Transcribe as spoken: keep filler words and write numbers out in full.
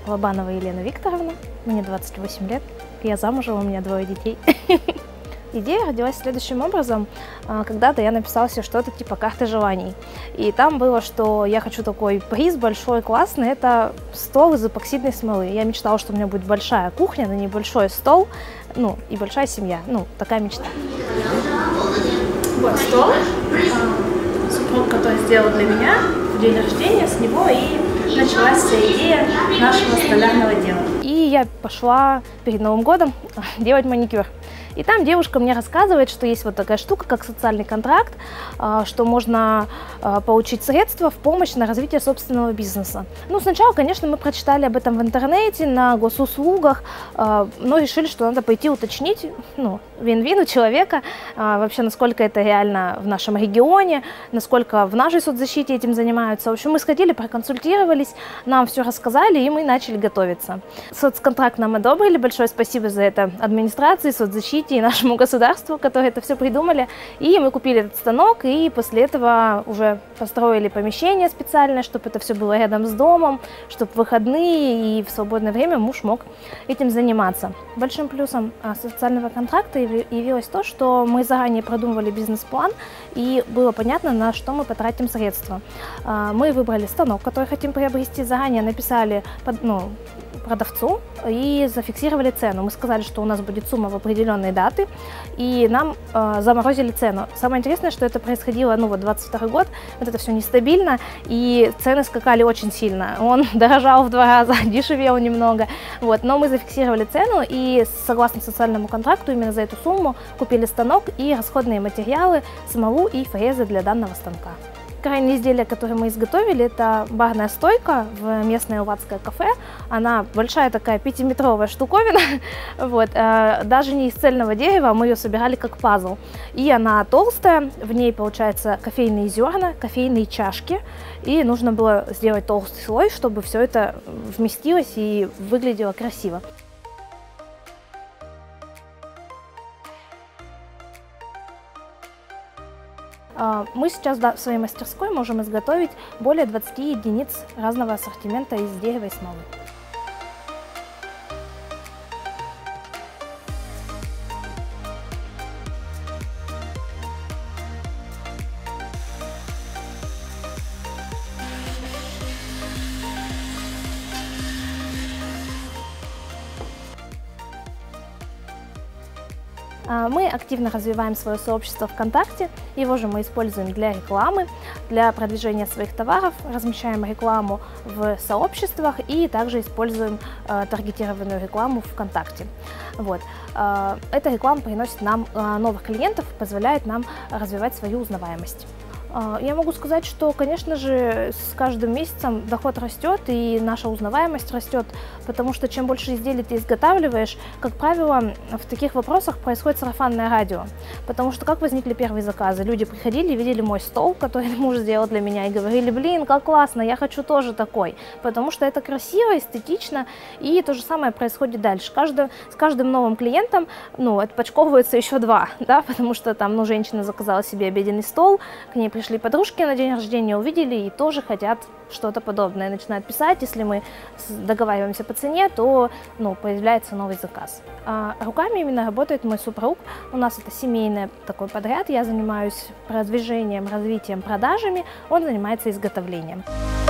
Лобанова Елена Викторовна, мне двадцать восемь лет, я замужем, у меня двое детей. Идея родилась следующим образом. Когда-то я написала себе что-то типа карты желаний. И там было, что я хочу такой приз большой, классный, это стол из эпоксидной смолы. Я мечтала, что у меня будет большая кухня, на ней большой стол, ну, и большая семья. Ну, такая мечта. Вот стол. Супруг, который сделал для меня в день рождения, с него и началась вся идея нашего столярного дела. И я пошла перед Новым годом делать маникюр. И там девушка мне рассказывает, что есть вот такая штука, как социальный контракт, что можно получить средства в помощь на развитие собственного бизнеса. Ну, сначала, конечно, мы прочитали об этом в интернете, на госуслугах, но решили, что надо пойти уточнить, ну, вин-вин у человека, вообще, насколько это реально в нашем регионе, насколько в нашей соцзащите этим занимаются. В общем, мы сходили, проконсультировались, нам все рассказали, и мы начали готовиться. Соцконтракт нам одобрили, большое спасибо за это администрации, соцзащите и нашему государству, которые это все придумали. И мы купили этот станок, и после этого уже построили помещение специальное, чтобы это все было рядом с домом, чтобы в выходные и в свободное время муж мог этим заниматься. Большим плюсом социального контракта явилось то, что мы заранее продумывали бизнес-план, и было понятно, на что мы потратим средства. Мы выбрали станок, который хотим приобрести, заранее написали, ну, продавцу и зафиксировали цену. Мы сказали, что у нас будет сумма в определенные даты, и нам э, заморозили цену. Самое интересное, что это происходило, ну вот двадцать второй год, вот это все нестабильно, и цены скакали очень сильно. Он дорожал в два раза, дешевел немного, вот. Но мы зафиксировали цену, и согласно социальному контракту именно за эту сумму купили станок и расходные материалы, смолу и фрезы для данного станка. Крайнее изделие, которое мы изготовили, это барная стойка в местное Уватское кафе. Она большая такая пятиметровая штуковина, вот, даже не из цельного дерева, мы ее собирали как пазл. И она толстая, в ней получается кофейные зерна, кофейные чашки, и нужно было сделать толстый слой, чтобы все это вместилось и выглядело красиво. Мы сейчас в своей мастерской можем изготовить более двадцати единиц разного ассортимента из дерева и смолы. Мы активно развиваем свое сообщество ВКонтакте, его же мы используем для рекламы, для продвижения своих товаров, размещаем рекламу в сообществах и также используем э, таргетированную рекламу ВКонтакте. Вот. Э, эта реклама приносит нам э, новых клиентов, позволяет нам развивать свою узнаваемость. Я могу сказать, что, конечно же, с каждым месяцем доход растет и наша узнаваемость растет, потому что чем больше изделий ты изготавливаешь, как правило, в таких вопросах происходит сарафанное радио. Потому что как возникли первые заказы? Люди приходили, видели мой стол, который муж сделал для меня, и говорили: блин, как классно, я хочу тоже такой. Потому что это красиво, эстетично, и то же самое происходит дальше. Каждый, с каждым новым клиентом, ну, отпочковывается еще два, да, потому что там, ну, женщина заказала себе обеденный стол, к ней пришли подружки на день рождения, увидели и тоже хотят что-то подобное. Начинают писать, если мы договариваемся по цене, то, ну, появляется новый заказ. А руками именно работает мой супруг. У нас это семейный такой подряд. Я занимаюсь продвижением, развитием, продажами, он занимается изготовлением.